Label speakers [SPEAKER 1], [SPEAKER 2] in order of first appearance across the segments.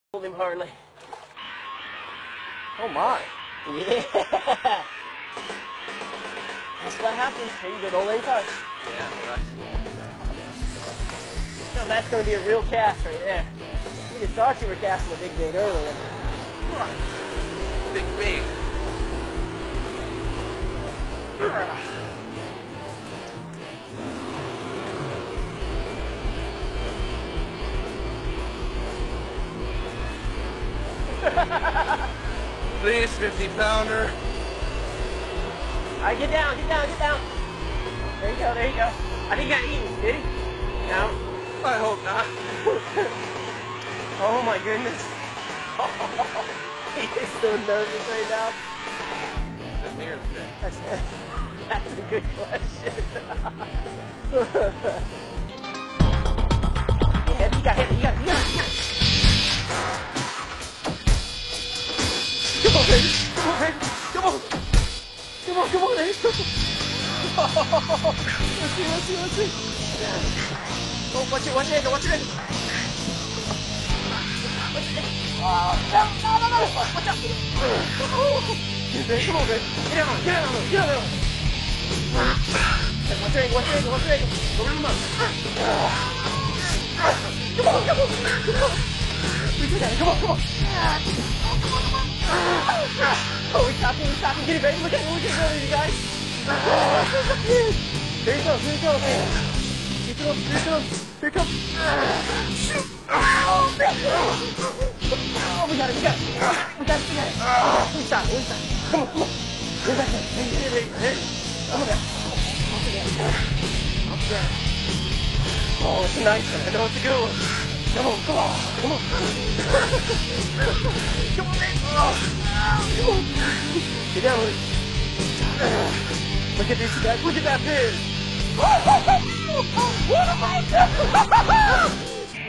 [SPEAKER 1] Hold him hardly.
[SPEAKER 2] Oh my.
[SPEAKER 1] Yeah. That's what happens. Here you go, don't let him touch.
[SPEAKER 2] Yeah, right.
[SPEAKER 1] Now that's going to be a real cast right there. You thought you were casting a big bait earlier.
[SPEAKER 2] Big bait. Please, 50-pounder.
[SPEAKER 1] All right, get down, get down, get down. There you go, there you go. I think he got eaten, did he? No.
[SPEAKER 2] I hope not.
[SPEAKER 1] Oh my goodness. He is so nervous right now.
[SPEAKER 2] That's here today.
[SPEAKER 1] That's a good question. Yeah, you got it. Come on, baby. Come on, baby. Come on. Come on, come on, baby. Let's see. Oh, watch it. Watch it. Oh, no. Watch out. Come on, baby. Get out. Watch your ankle. Go round him up. Come on. We do that. Come on. Oh, we stopped him. Get it, baby. Look at it, you guys. There he goes. Here it comes. Oh, we got it. We got it. We stop. Come on. Get back there. Come on back. Oh, it's a nice one. I know it's a good one. Come on. Come on, baby. Come on. Get down with it. Look at this, you guys. Look at that fish. What am I doing?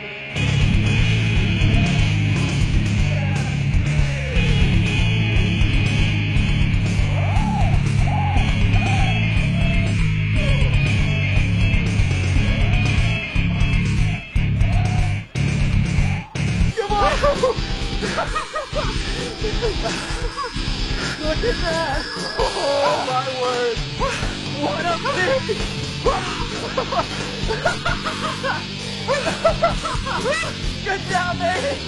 [SPEAKER 1] Look at that! Oh my word! What a fish! Good job, baby!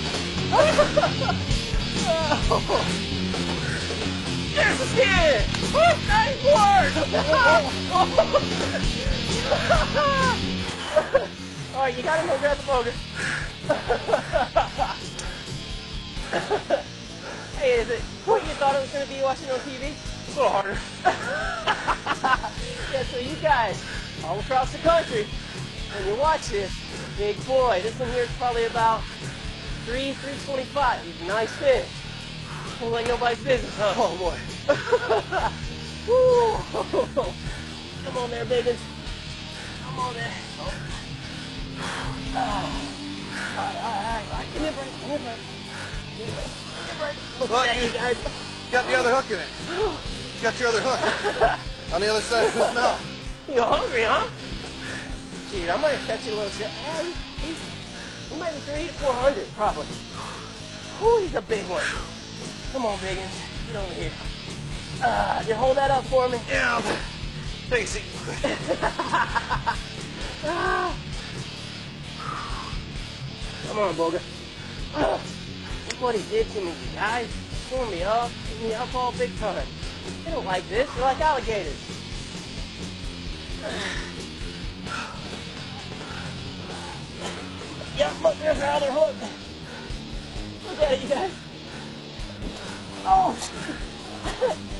[SPEAKER 1] There's the skin! Nice work! Alright, you gotta go grab the boga. Hey, is it what you thought it was going to be watching on TV?
[SPEAKER 2] A little harder.
[SPEAKER 1] Yeah, so you guys, all across the country, when you watch this, big boy, this one here is probably about 325. He's a nice fish. Won't like nobody's business, huh?
[SPEAKER 2] Oh boy.
[SPEAKER 1] Woo. Come on there, biggins. Come on there. All right. Give me a break. Look
[SPEAKER 2] Well,
[SPEAKER 1] at you guys.
[SPEAKER 2] Got the other hook in it. You got your other hook on the other side of his mouth.
[SPEAKER 1] You hungry, huh? Gee, I might have catch you a little shit. He might be 300 to 400, probably. Ooh, he's a big one. Come on, biggins. Get over here. Just hold that up for me.
[SPEAKER 2] Yeah. Thanks.
[SPEAKER 1] Come on, Boga. Look what he did to me, you guys. Tore me up. Beat me up all big time. They don't like this. They're like alligators. Yep, look, there's our other hook. Look at it, you guys. Oh!